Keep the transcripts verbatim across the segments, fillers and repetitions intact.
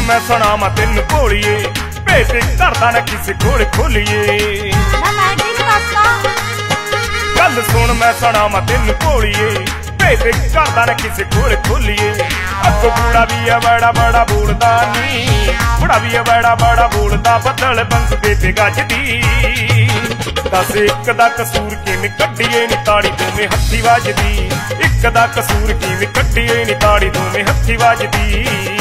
मैं सुनावा तेनू भोलिए, भेत करदा ना किसे कोल खोलिए। गल सुन मैं सुनावा तेनू भोलिए, भेत करदा ना किसे कोल खोलिए। अगो बूढ़ा भी है बड़ा बड़ा बोलदा नी, बूढ़ा भी है बड़ा बड़ा बोलदा, बदल बंग बेबे गजदी। दस एक दा कसूर किवें कड्डीए नी ताड़ी दोवें हत्थी वजदी, एक दा कसूर किवें कड्डीए नी ताड़ी दोवें हत्थी वजदी।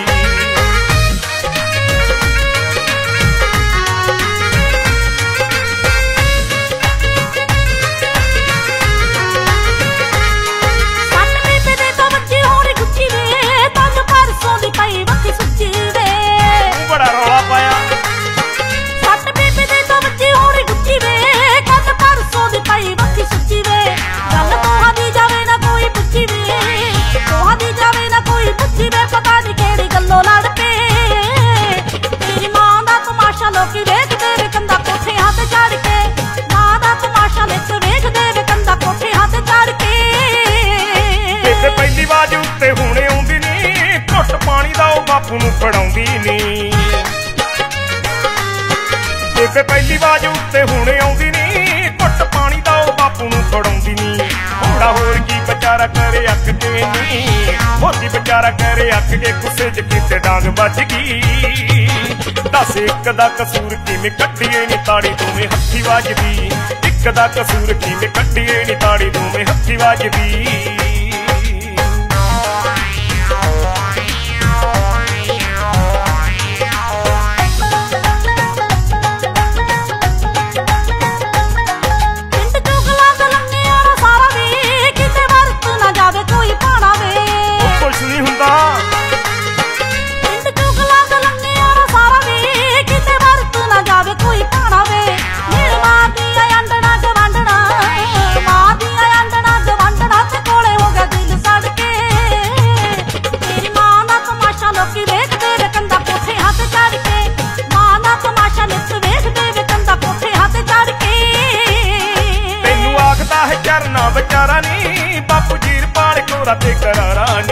बड़ा रौला पाया सट बेबे दे तो बच्ची होरी गुच्ची वे, कल परसों दी पाई वक्की सुच्ची वे। गल तोहा दी जावे ना कोई पुच्छी वे, तोहा दी जावे ना कोई पुच्छी वे, पता नहीं केड़ी गल्लों लड़ पे। तेरी मां दा तमाशा लोकी वेखदे वे कंधा कोठे हाथ चढ़ के, मां दा तमाशा नित वेखदे वे कंधा कोठे हाथ चढ़ के। बेबे पहली बाज उत्ते हुणे आउंदी नी, घुट पानी दा ओ बापू नूं फड़ाउंदी नी। बेबे पहली बाज उत्ते हुणे आउंदी नी, घुट पानी दा ओ बापू नूं फड़ाउंदी नी। होड़ा होर की बेचारा करे अक के नी, होर की बेचारा करे अक के, गुस्से च किते डांग बज गई। दस एक दा कसूर किवें कड्डीए नी ताड़ी दोवें हत्थी वजदी, एक दा कसूर किवें कड्डीए नी ताड़ी दोवें हत्थी वजदी। बेचारा नी बापू जीर पाल कोरा ते करारा नी,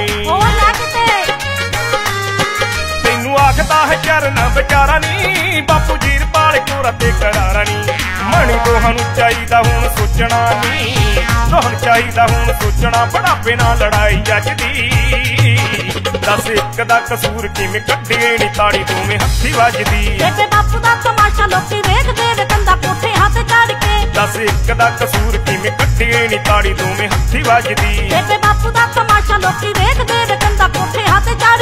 तेनू आखदा है चरना बेचारा नी बापू जीर पाल कोरा ते करारा नी। मणी दोहां नूं चाहीदा हुण सोचना नी, दोहां नूं चाहीदा हुण सोचना, बुढ़ापे नाल लड़ाई जचदी। दस एक दा कसूर किवें कड्डीए नी ताड़ी दोवें हत्थी वजदी। बेबे बापू दा तमाशा लोकी वेखदे वे कंधा कोठे हाथ चढ़ के, दस एक दा कसूर किवें कड्डीए नी ताड़ी दोवें हत्थी वजदी। बेबे बापू दा तमाशा लोकी वेखदे वे कंधा कोठे हाथ चढ़